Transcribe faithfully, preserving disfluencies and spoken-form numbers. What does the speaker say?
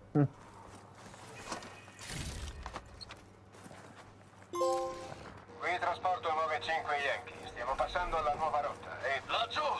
Qui trasporto nove cinque Yankee. Stiamo passando alla nuova rotta. E... Laggiù!